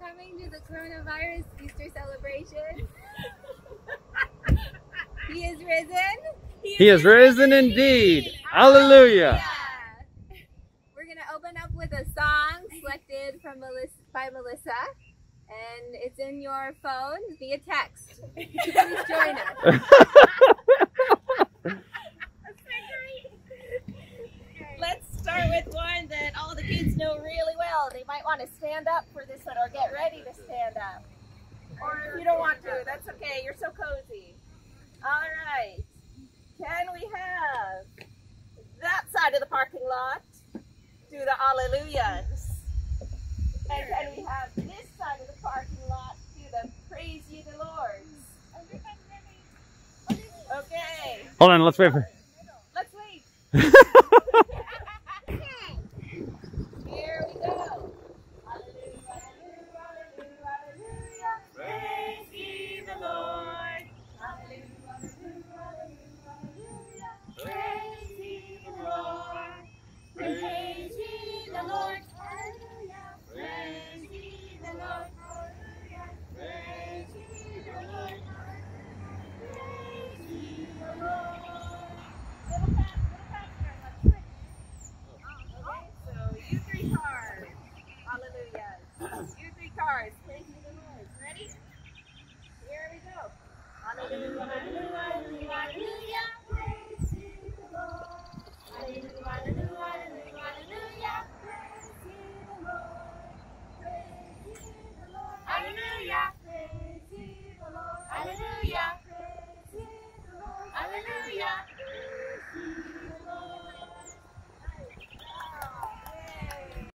coming to the coronavirus Easter celebration. He is risen. He is risen indeed. Hallelujah. We're going to open up with a song selected from by Melissa, and it's in your phone via text. Please join us. Let's start with one that all the kids know really well. They might want to stand up for this one or get ready to stand up. Or if you don't want to, that's okay. You're so cozy. All right. Can we have that side of the parking lot do the Hallelujahs? And can we have this side of the parking lot do the Praise Ye the Lords? Okay. Hold on, let's wait for. Let's wait. Here we go. Hallelujah, hallelujah, hallelujah. Praise ye the Lord. Hallelujah, hallelujah, hallelujah. Praise ye the Lord. Praise ye the Lord. Hallelujah. Praise ye the Lord. Hallelujah. Praise ye the Lord. Praise ye the Lord. Little faster. Let's switch. Okay, so you three cars. Hallelujah. You three cars. Praise ye the Lord. Ready? Here we go. Hallelujah. Hallelujah.